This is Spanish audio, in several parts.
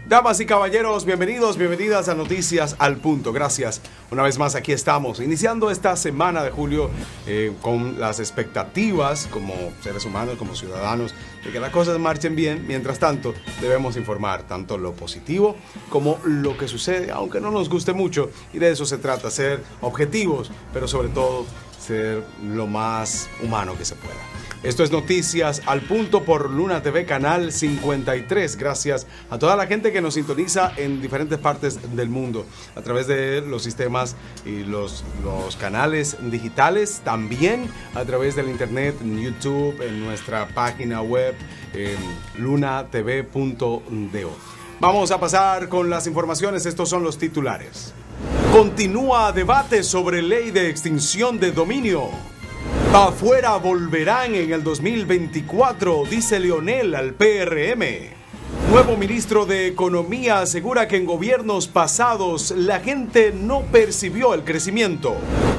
Damas y caballeros, bienvenidos, bienvenidas a Noticias al Punto. Gracias. Una vez más aquí estamos, iniciando esta semana de julio con las expectativas como seres humanos, como ciudadanos, de que las cosas marchen bien. Mientras tanto, debemos informar tanto lo positivo como lo que sucede, aunque no nos guste mucho. Y de eso se trata, ser objetivos, pero sobre todo ser lo más humano que se pueda. Esto es Noticias al Punto por Luna TV, canal 53. Gracias a toda la gente que nos sintoniza en diferentes partes del mundo a través de los sistemas y los canales digitales, también a través del internet, en YouTube, en nuestra página web lunatv.do. Vamos a pasar con las informaciones. Estos son los titulares. Continúa debate sobre ley de extinción de dominio. Afuera volverán en el 2024, dice Leonel al PRM. Nuevo ministro de Economía asegura que en gobiernos pasados la gente no percibió el crecimiento.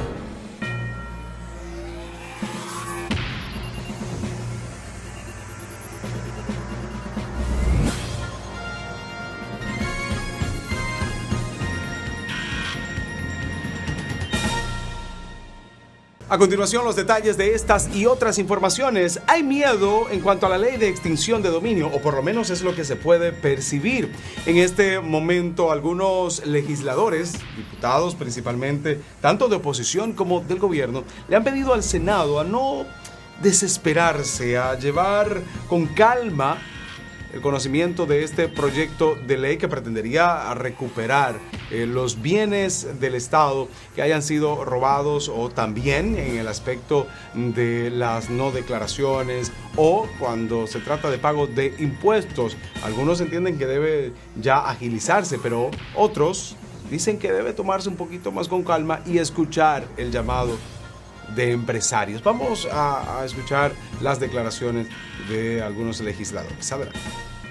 A continuación, los detalles de estas y otras informaciones. Hay miedo en cuanto a la ley de extinción de dominio, o por lo menos es lo que se puede percibir. En este momento, algunos legisladores, diputados principalmente, tanto de oposición como del gobierno, le han pedido al Senado a no desesperarse, a llevar con calma el conocimiento de este proyecto de ley que pretendería recuperar los bienes del Estado que hayan sido robados, o también en el aspecto de las no declaraciones o cuando se trata de pago de impuestos. Algunos entienden que debe ya agilizarse, pero otros dicen que debe tomarse un poquito más con calma y escuchar el llamado de empresarios. Vamos a escuchar las declaraciones de algunos legisladores. Adelante.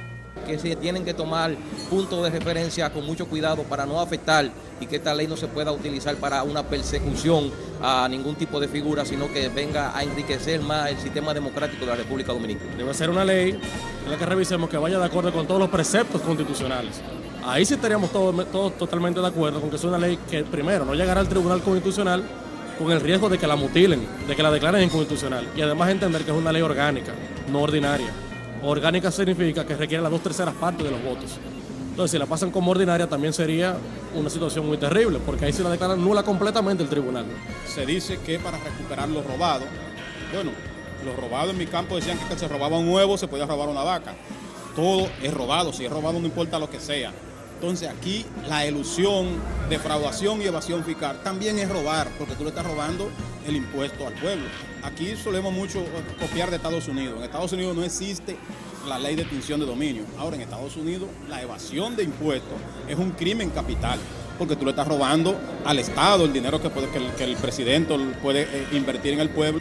Que se tienen que tomar puntos de referencia con mucho cuidado para no afectar y que esta ley no se pueda utilizar para una persecución a ningún tipo de figura, sino que venga a enriquecer más el sistema democrático de la República Dominicana. Debe ser una ley en la que revisemos que vaya de acuerdo con todos los preceptos constitucionales. Ahí sí estaríamos todos totalmente de acuerdo con que es una ley que, primero, no llegará al Tribunal Constitucional con el riesgo de que la mutilen, de que la declaren inconstitucional, y además entender que es una ley orgánica, no ordinaria. Orgánica significa que requiere las 2/3 partes de los votos. Entonces, si la pasan como ordinaria, también sería una situación muy terrible, porque ahí se la declaran nula completamente el tribunal. Se dice que para recuperar lo robado, bueno, lo robado en mi campo decían que se robaba un huevo, se podía robar una vaca. Todo es robado, si es robado no importa lo que sea. Entonces aquí la elusión, defraudación y evasión fiscal también es robar, porque tú le estás robando el impuesto al pueblo. Aquí solemos mucho copiar de Estados Unidos. En Estados Unidos no existe la ley de extinción de dominio. Ahora en Estados Unidos la evasión de impuestos es un crimen capital, porque tú le estás robando al Estado el dinero que el presidente puede invertir en el pueblo.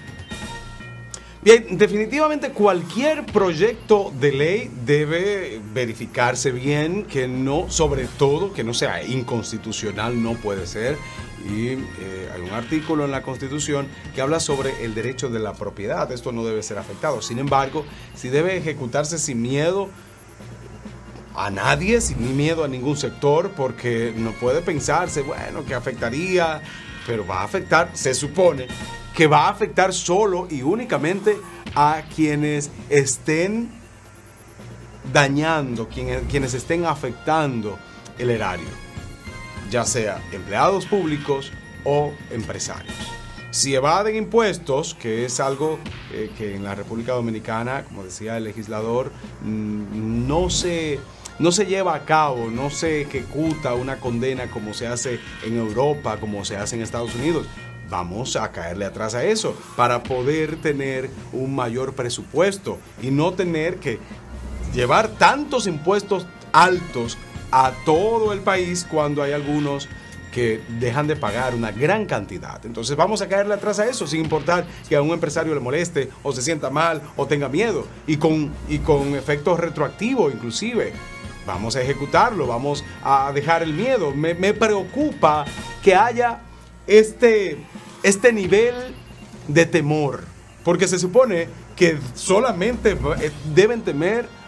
Bien, definitivamente cualquier proyecto de ley debe verificarse bien, que no, sobre todo, que no sea inconstitucional, no puede ser. Y hay un artículo en la Constitución que habla sobre el derecho de la propiedad. Esto no debe ser afectado. Sin embargo, sí debe ejecutarse sin miedo a nadie, sin miedo a ningún sector, porque no puede pensarse, bueno, que afectaría, pero va a afectar, se supone que va a afectar solo y únicamente a quienes estén dañando, quienes estén afectando el erario, ya sea empleados públicos o empresarios. Si evaden impuestos, que es algo que en la República Dominicana, como decía el legislador, no se lleva a cabo, no se ejecuta una condena como se hace en Europa, como se hace en Estados Unidos. Vamos a caerle atrás a eso para poder tener un mayor presupuesto y no tener que llevar tantos impuestos altos a todo el país cuando hay algunos que dejan de pagar una gran cantidad. Entonces vamos a caerle atrás a eso sin importar que a un empresario le moleste o se sienta mal o tenga miedo, y con efectos retroactivos inclusive. Vamos a ejecutarlo, vamos a dejar el miedo. Me preocupa que haya este nivel de temor, porque se supone que solamente deben temer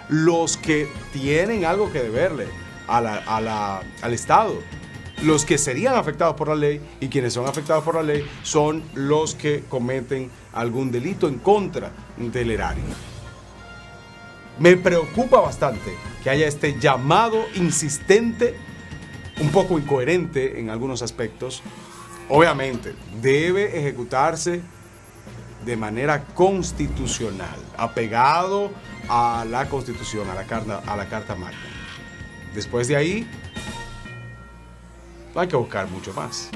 los que tienen algo que deberle al Estado. Los que serían afectados por la ley y quienes son afectados por la ley son los que cometen algún delito en contra del erario. Me preocupa bastante que haya este llamado insistente, un poco incoherente en algunos aspectos. Obviamente, debe ejecutarse de manera constitucional, apegado a la Constitución, a la Carta Magna. Después de ahí, hay que buscar mucho más.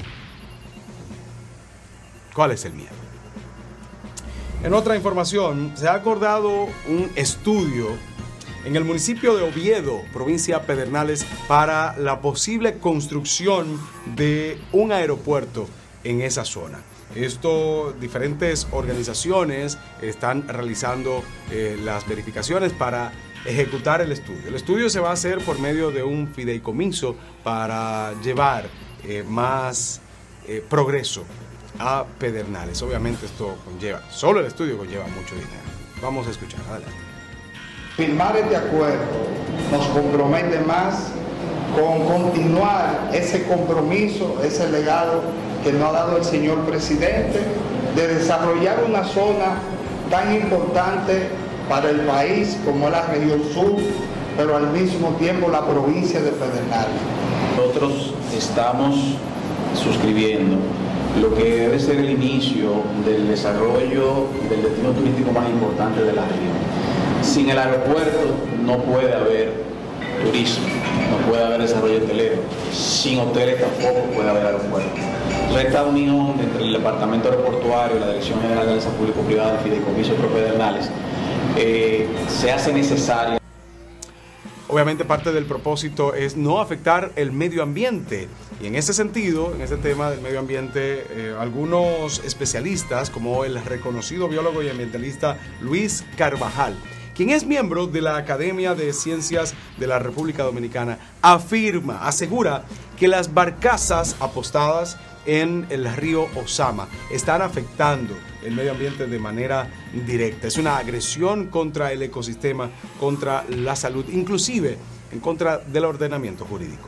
¿Cuál es el miedo? En otra información, se ha acordado un estudio en el municipio de Oviedo, provincia de Pedernales, para la posible construcción de un aeropuerto en esa zona. Diferentes organizaciones están realizando las verificaciones para ejecutar el estudio. El estudio se va a hacer por medio de un fideicomiso para llevar más progreso a Pedernales. Obviamente esto solo el estudio conlleva mucho dinero. Vamos a escuchar, adelante. Firmar este acuerdo nos compromete más con continuar ese compromiso, ese legado que nos ha dado el señor presidente de desarrollar una zona tan importante para el país como es la región sur, pero al mismo tiempo la provincia de Pedernales. Nosotros estamos suscribiendo lo que debe ser el inicio del desarrollo del destino turístico más importante de la región. Sin el aeropuerto no puede haber turismo, no puede haber desarrollo hotelero. Sin hoteles tampoco puede haber aeropuerto. Esta unión entre el Departamento Aeroportuario y la Dirección General de Alianza Público-Privada del Fideicomiso Pro Pedernales se hace necesaria. Obviamente parte del propósito es no afectar el medio ambiente. Y en ese sentido, en este tema del medio ambiente, algunos especialistas, como el reconocido biólogo y ambientalista Luis Carvajal, quien es miembro de la Academia de Ciencias de la República Dominicana, asegura que las barcazas apostadas en el río Ozama están afectando el medio ambiente de manera directa. Es una agresión contra el ecosistema, contra la salud, inclusive en contra del ordenamiento jurídico.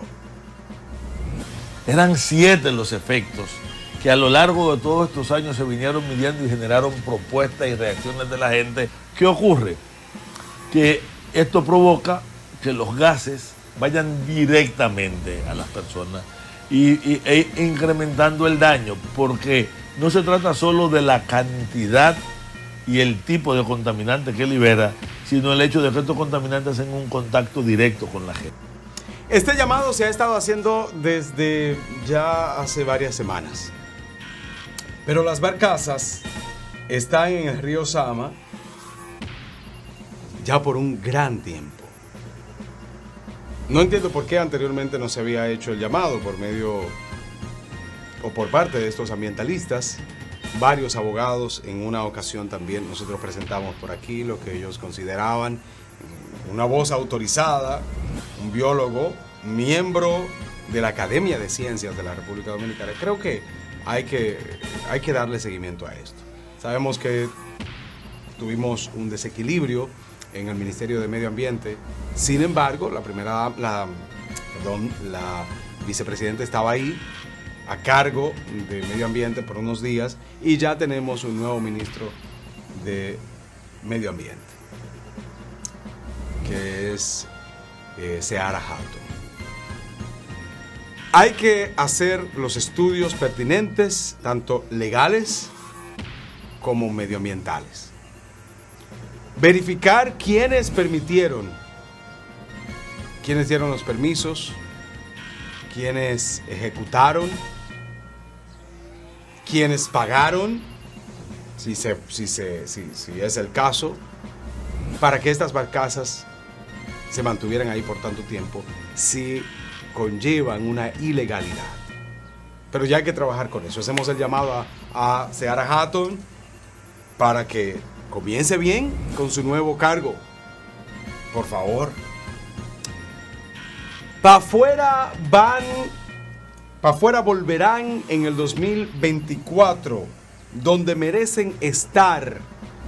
Eran 7 los efectos que a lo largo de todos estos años se vinieron midiendo y generaron propuestas y reacciones de la gente. ¿Qué ocurre? Que esto provoca que los gases vayan directamente a las personas e incrementando el daño, porque no se trata solo de la cantidad y el tipo de contaminante que libera, sino el hecho de que estos contaminantes hacen un contacto directo con la gente. Este llamado se ha estado haciendo desde ya hace varias semanas, pero las barcazas están en el río Ozama ya por un gran tiempo. No entiendo por qué anteriormente no se había hecho el llamado por medio o por parte de estos ambientalistas. Varios abogados, en una ocasión también nosotros presentamos por aquí lo que ellos consideraban una voz autorizada, un biólogo, miembro de la Academia de Ciencias de la República Dominicana. Creo que hay que darle seguimiento a esto. Sabemos que tuvimos un desequilibrio en el Ministerio de Medio Ambiente. Sin embargo, la vicepresidenta estaba ahí a cargo de Medio Ambiente por unos días y ya tenemos un nuevo ministro de Medio Ambiente, que es Seara Hatton. Hay que hacer los estudios pertinentes, tanto legales como medioambientales. Verificar quiénes permitieron, quiénes dieron los permisos, quiénes ejecutaron, quiénes pagaron, si es el caso, para que estas barcazas se mantuvieran ahí por tanto tiempo, si conllevan una ilegalidad. Pero ya hay que trabajar con eso. Hacemos el llamado a Seara Hatton para que comience bien con su nuevo cargo. Por favor. Para afuera volverán en el 2024, donde merecen estar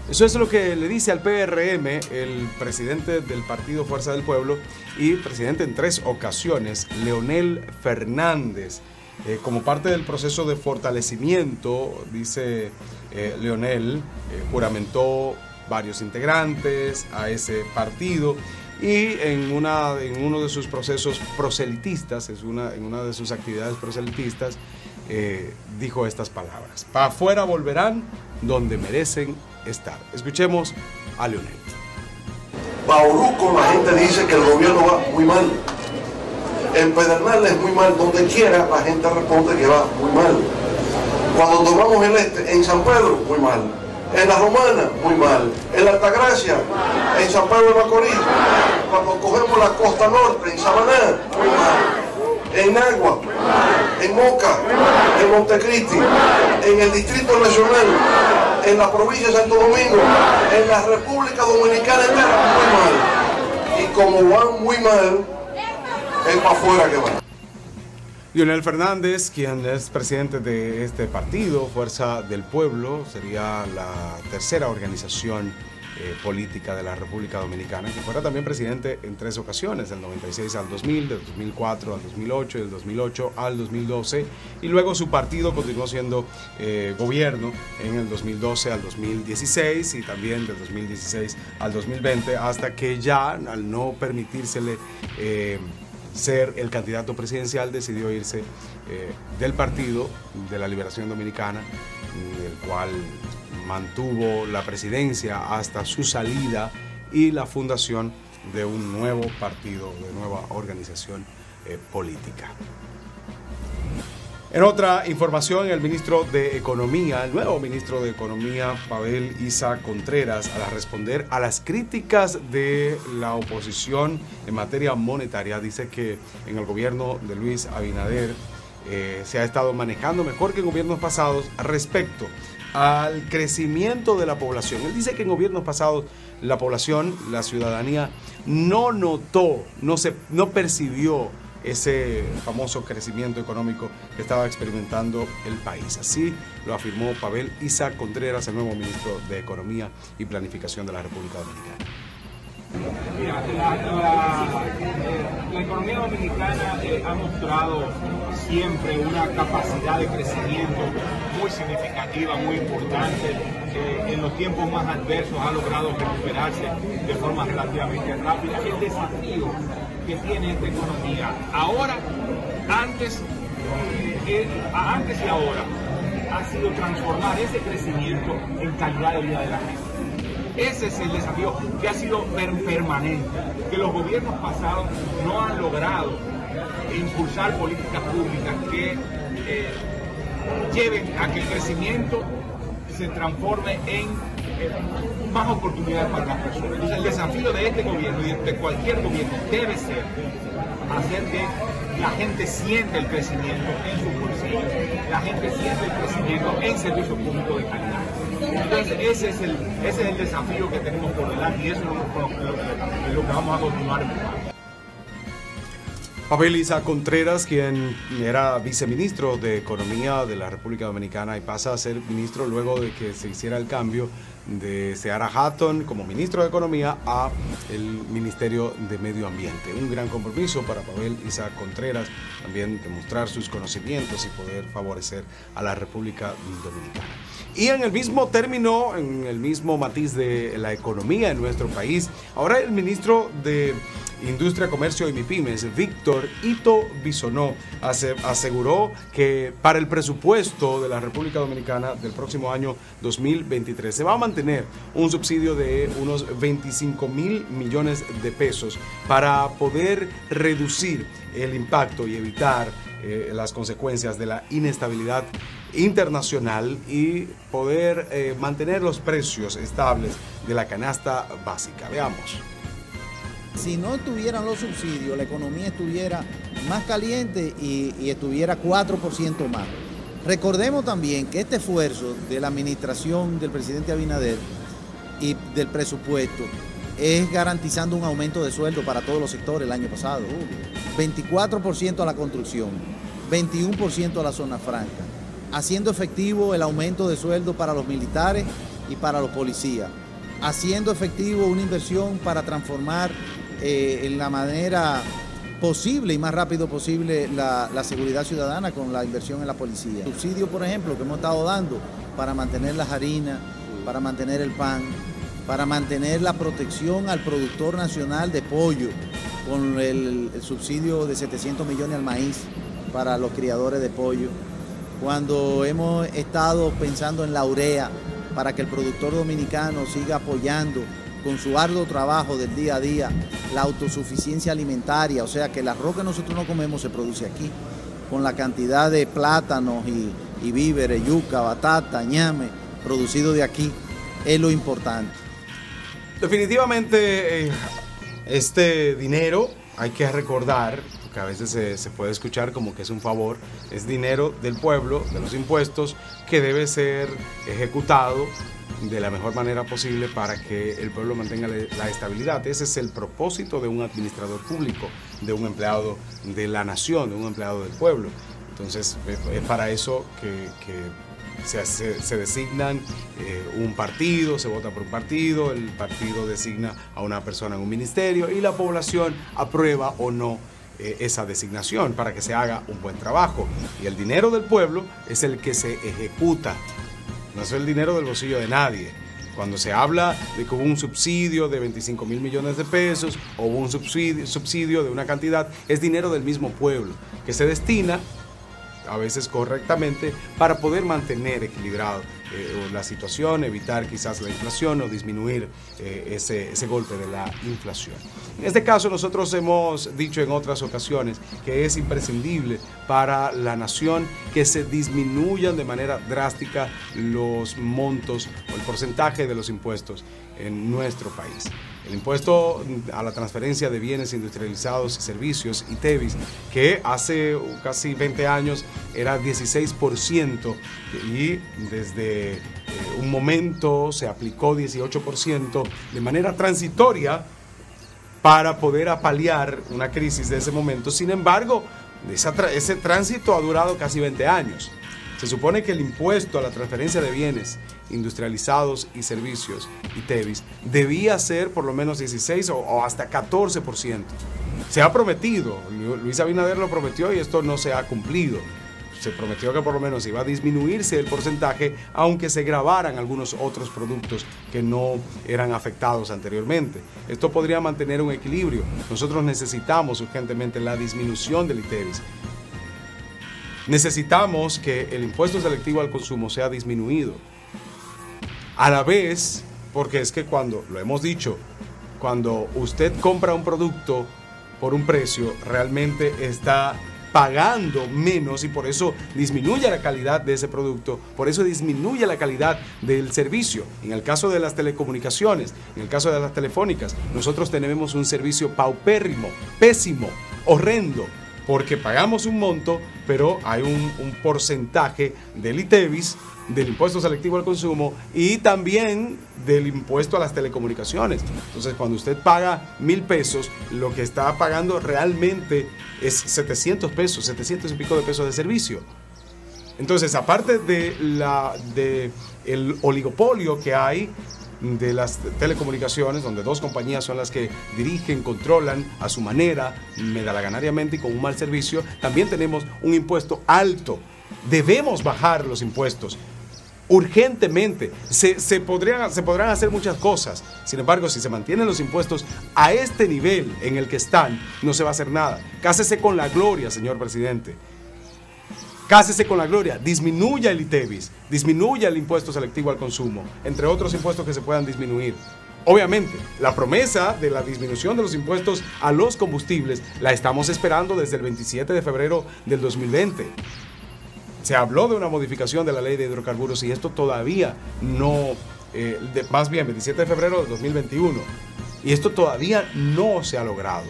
Eso es lo que le dice al PRM el presidente del partido Fuerza del Pueblo y presidente en 3 ocasiones, Leonel Fernández. Como parte del proceso de fortalecimiento, dice Leonel, juramentó varios integrantes a ese partido y en uno de sus procesos proselitistas, en una de sus actividades proselitistas, dijo estas palabras: "Pa' afuera volverán donde merecen estar". Escuchemos a Leonel. Bauruco, la gente dice que el gobierno va muy mal. En Pedernales muy mal. Donde quiera la gente responde que va muy mal. Cuando tomamos el este, en San Pedro, muy mal. En La Romana, muy mal. En La Altagracia, en San Pedro de Macorís. Cuando cogemos la costa norte, en Samaná, muy mal. En Agua, en Moca, en Montecristi, en el Distrito Nacional, en la provincia de Santo Domingo, en la República Dominicana entera, muy mal. Y como van muy mal, es para afuera que van. Leonel Fernández, quien es presidente de este partido, Fuerza del Pueblo, sería la tercera organización política de la República Dominicana, que fuera también presidente en 3 ocasiones, del 96 al 2000, del 2004 al 2008, del 2008 al 2012, y luego su partido continuó siendo gobierno en el 2012 al 2016 y también del 2016 al 2020, hasta que ya, al no permitírsele ser el candidato presidencial, decidió irse del Partido de la Liberación Dominicana, el cual mantuvo la presidencia hasta su salida y la fundación de un nuevo partido, de nueva organización política. En otra información, el ministro de Economía, el nuevo ministro de Economía, Pavel Isa Contreras, al responder a las críticas de la oposición en materia monetaria, dice que en el gobierno de Luis Abinader se ha estado manejando mejor que en gobiernos pasados respecto al crecimiento de la población. Él dice que en gobiernos pasados la población, la ciudadanía, no notó, no percibió ese famoso crecimiento económico que estaba experimentando el país. Así lo afirmó Pavel Isa Contreras, el nuevo ministro de Economía y Planificación de la República Dominicana. Mira, la economía dominicana ha mostrado siempre una capacidad de crecimiento muy significativa, muy importante. En los tiempos más adversos ha logrado recuperarse de forma relativamente rápida. El desafío que tiene esta economía ahora, antes y ahora, ha sido transformar ese crecimiento en calidad de vida de la gente. Ese es el desafío que ha sido permanente, que los gobiernos pasados no han logrado impulsar políticas públicas que lleven a que el crecimiento se transforme en más oportunidades para las personas. Entonces el desafío de este gobierno y de cualquier gobierno debe ser hacer que la gente sienta el crecimiento en sus bolsillos, la gente sienta el crecimiento en servicios públicos de calidad. Entonces ese es el desafío que tenemos por delante y eso es lo que vamos a continuar empujando. Pavel Isa Contreras, quien era viceministro de Economía de la República Dominicana y pasa a ser ministro luego de que se hiciera el cambio de Seara Hatton como ministro de Economía a el Ministerio de Medio Ambiente. Un gran compromiso para Pavel Isa Contreras, también demostrar sus conocimientos y poder favorecer a la República Dominicana. Y en el mismo término, en el mismo matiz de la economía en nuestro país, ahora el ministro de Industria, Comercio y MIPYMES, Víctor Ito Bisonó, aseguró que para el presupuesto de la República Dominicana del próximo año 2023 se va a mantener un subsidio de unos 25.000 millones de pesos para poder reducir el impacto y evitar las consecuencias de la inestabilidad internacional y poder mantener los precios estables de la canasta básica. Veamos. Si no tuvieran los subsidios, la economía estuviera más caliente y estuviera 4% más. Recordemos también que este esfuerzo de la administración del presidente Abinader y del presupuesto es garantizando un aumento de sueldo para todos los sectores el año pasado. 24% a la construcción, 21% a la zona franca, haciendo efectivo el aumento de sueldo para los militares y para los policías, haciendo efectivo una inversión para transformar en la manera posible y más rápido posible la seguridad ciudadana con la inversión en la policía. Subsidio, por ejemplo, que hemos estado dando para mantener las harinas, para mantener el pan, para mantener la protección al productor nacional de pollo, con el subsidio de 700 millones al maíz para los criadores de pollo. Cuando hemos estado pensando en la urea, para que el productor dominicano siga apoyando con su arduo trabajo del día a día la autosuficiencia alimentaria, o sea que el arroz que nosotros no comemos se produce aquí, con la cantidad de plátanos y víveres, yuca, batata, ñame, producido de aquí, es lo importante. Definitivamente este dinero hay que recordar, porque a veces se puede escuchar como que es un favor, es dinero del pueblo, de los impuestos, que debe ser ejecutado de la mejor manera posible para que el pueblo mantenga la estabilidad. Ese es el propósito de un administrador público, de un empleado de la nación, de un empleado del pueblo. Entonces es para eso que se designan un partido, se vota por un partido, el partido designa a una persona en un ministerio y la población aprueba o no esa designación para que se haga un buen trabajo. Y el dinero del pueblo es el que se ejecuta, no es el dinero del bolsillo de nadie. Cuando se habla de que hubo un subsidio de 25 mil millones de pesos o hubo un subsidio de una cantidad, es dinero del mismo pueblo que se destina a veces correctamente para poder mantener equilibrado la situación, evitar quizás la inflación o disminuir ese golpe de la inflación. En este caso nosotros hemos dicho en otras ocasiones que es imprescindible para la nación que se disminuyan de manera drástica los montos o el porcentaje de los impuestos en nuestro país. El impuesto a la transferencia de bienes industrializados y servicios, ITEVIS, que hace casi 20 años era 16% y desde un momento se aplicó 18% de manera transitoria para poder apaliar una crisis de ese momento. Sin embargo, ese tránsito ha durado casi 20 años. Se supone que el impuesto a la transferencia de bienes industrializados y servicios, ITEVIS, debía ser por lo menos 16 o hasta 14%. Se ha prometido, Luis Abinader lo prometió y esto no se ha cumplido. Se prometió que por lo menos iba a disminuirse el porcentaje, aunque se gravaran algunos otros productos que no eran afectados anteriormente. Esto podría mantener un equilibrio. Nosotros necesitamos urgentemente la disminución del ITEVIS. Necesitamos que el impuesto selectivo al consumo sea disminuido. A la vez, porque es que cuando, lo hemos dicho, cuando usted compra un producto por un precio, realmente está pagando menos y por eso disminuye la calidad de ese producto, por eso disminuye la calidad del servicio. En el caso de las telecomunicaciones, en el caso de las telefónicas, nosotros tenemos un servicio paupérrimo, pésimo, horrendo, porque pagamos un monto, pero hay un porcentaje del ITEVIS, del impuesto selectivo al consumo y también del impuesto a las telecomunicaciones. Entonces, cuando usted paga 1,000 pesos, lo que está pagando realmente es 700 pesos, 700 y pico de pesos de servicio. Entonces, aparte de el oligopolio que hay de las telecomunicaciones, donde dos compañías son las que dirigen, controlan a su manera, medalaganariamente y con un mal servicio, también tenemos un impuesto alto. Debemos bajar los impuestos urgentemente. Se podrán hacer muchas cosas. Sin embargo, si se mantienen los impuestos a este nivel en el que están, no se va a hacer nada. Cásese con la gloria, señor presidente. Cásese con la gloria, disminuya el ITEVIS, disminuya el impuesto selectivo al consumo, entre otros impuestos que se puedan disminuir. Obviamente, la promesa de la disminución de los impuestos a los combustibles la estamos esperando desde el 27 de febrero del 2020. Se habló de una modificación de la ley de hidrocarburos y esto todavía no, más bien 27 de febrero del 2021, y esto todavía no se ha logrado.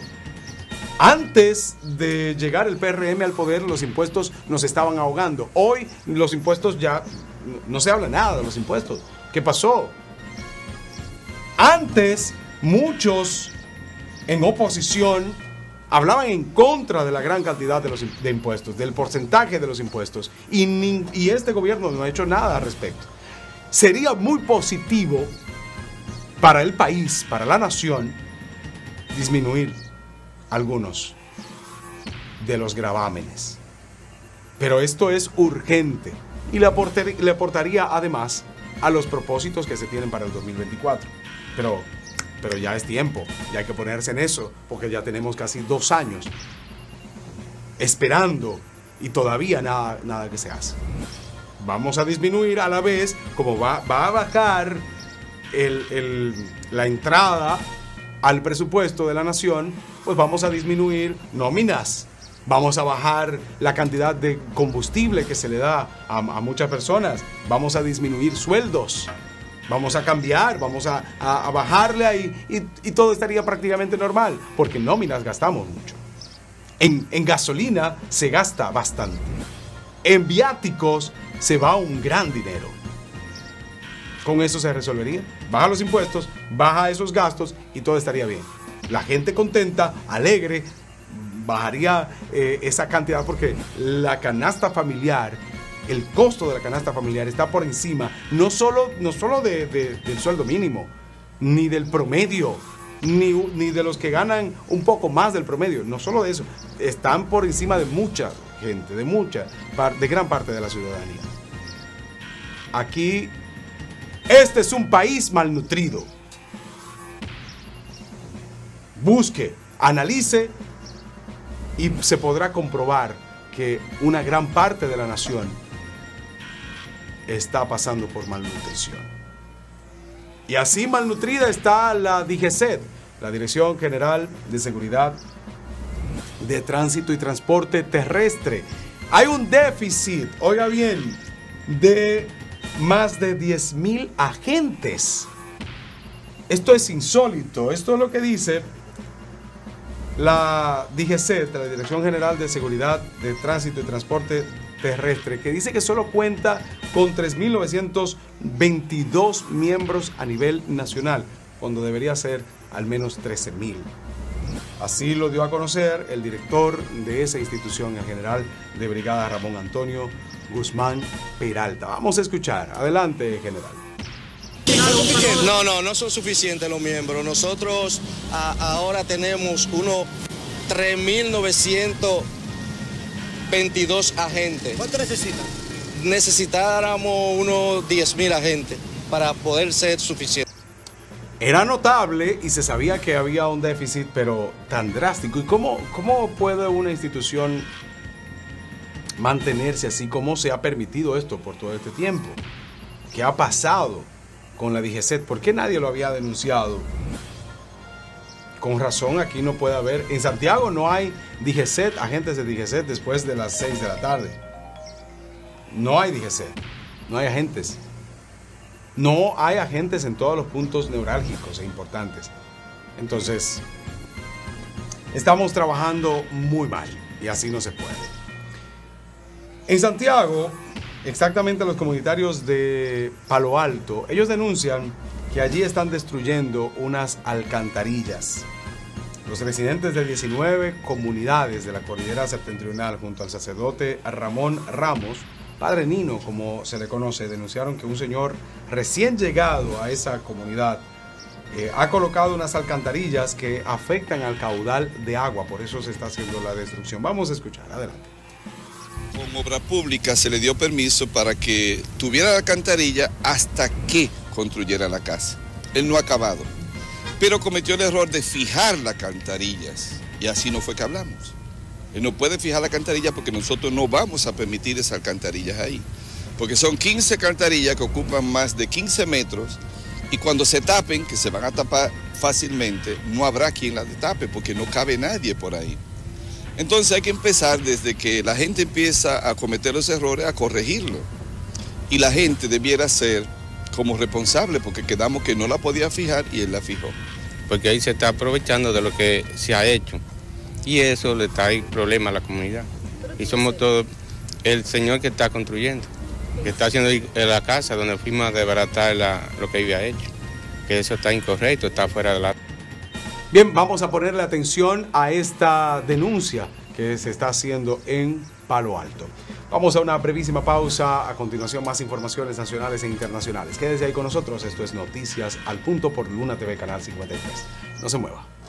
Antes de llegar el PRM al poder, los impuestos nos estaban ahogando. Hoy los impuestos ya no se habla nada de los impuestos. ¿Qué pasó? Antes muchos en oposición hablaban en contra de la gran cantidad de impuestos, del porcentaje de los impuestos, y este gobierno no ha hecho nada al respecto. sería muy positivo para el país, para la nación, disminuir algunos de los gravámenes. Pero esto es urgente y le aportaría además a los propósitos que se tienen para el 2024. Pero ya es tiempo, ya hay que ponerse en eso, porque ya tenemos casi 2 años esperando y todavía nada que se hace. Vamos a disminuir a la vez, como va a bajar la entrada al presupuesto de la nación, pues vamos a disminuir nóminas. Vamos a bajar la cantidad de combustible que se le da a muchas personas. Vamos a disminuir sueldos. Vamos a cambiar, vamos a bajarle ahí y todo estaría prácticamente normal, porque en nóminas gastamos mucho. En gasolina se gasta bastante. En viáticos se va un gran dinero. Con eso se resolvería. Baja los impuestos, baja esos gastos y todo estaría bien. La gente contenta, alegre, bajaría esa cantidad porque la canasta familiar, el costo de la canasta familiar está por encima no solo del sueldo mínimo, ni del promedio, ni de los que ganan un poco más del promedio, no solo de eso, están por encima de mucha gente, de gran parte de la ciudadanía. Aquí, este es un país malnutrido. Busque, analice y se podrá comprobar que una gran parte de la nación está pasando por malnutrición. Y así malnutrida está la DGCET, la Dirección General de Seguridad de Tránsito y Transporte Terrestre. Hay un déficit, oiga bien, de más de 10,000 agentes. Esto es insólito, esto es lo que dice la DGCET, la Dirección General de Seguridad de Tránsito y Transporte Terrestre, que dice que solo cuenta con 3.922 miembros a nivel nacional, cuando debería ser al menos 13,000. Así lo dio a conocer el director de esa institución, el general de brigada Ramón Antonio Guzmán Peralta. Vamos a escuchar. Adelante, general. No son suficientes los miembros. Nosotros ahora tenemos unos 3.922 agentes. ¿Cuánto necesitan? Necesitáramos unos 10,000 agentes para poder ser suficientes. Era notable y se sabía que había un déficit, pero tan drástico. ¿Y cómo puede una institución mantenerse así? ¿Cómo se ha permitido esto por todo este tiempo? ¿Qué ha pasado con la DGCET? ¿Por qué nadie lo había denunciado? Con razón, aquí no puede haber. En Santiago no hay DGCET, agentes de DGCET después de las 6 de la tarde. No hay DGCET, no hay agentes. No hay agentes en todos los puntos neurálgicos e importantes. Entonces, estamos trabajando muy mal y así no se puede. En Santiago, exactamente los comunitarios de Palo Alto, ellos denuncian que allí están destruyendo unas alcantarillas. Los residentes de 19 comunidades de la cordillera septentrional, junto al sacerdote Ramón Ramos, Padre Nino, como se le conoce, denunciaron que un señor recién llegado a esa comunidad ha colocado unas alcantarillas que afectan al caudal de agua, por eso se está haciendo la destrucción. Vamos a escuchar, adelante. Con obra pública se le dio permiso para que tuviera la alcantarilla hasta que construyera la casa. Él no ha acabado, pero cometió el error de fijar las alcantarillas y así no fue que hablamos. Él no puede fijar la alcantarilla porque nosotros no vamos a permitir esas alcantarillas ahí. Porque son 15 alcantarillas que ocupan más de 15 metros y cuando se tapen, que se van a tapar fácilmente, no habrá quien las tape porque no cabe nadie por ahí. Entonces hay que empezar desde que la gente empieza a cometer los errores, a corregirlo. Y la gente debiera ser como responsable porque quedamos que no la podía fijar y él la fijó. Porque ahí se está aprovechando de lo que se ha hecho. Y eso le trae problemas a la comunidad. Y somos todos el señor que está construyendo, que está haciendo la casa donde fuimos a desbaratar lo que había hecho. Que eso está incorrecto, está fuera de la... Bien, vamos a ponerle atención a esta denuncia que se está haciendo en Palo Alto. Vamos a una brevísima pausa. A continuación, más informaciones nacionales e internacionales. Quédese ahí con nosotros. Esto es Noticias al Punto por Luna TV, Canal 53. No se mueva.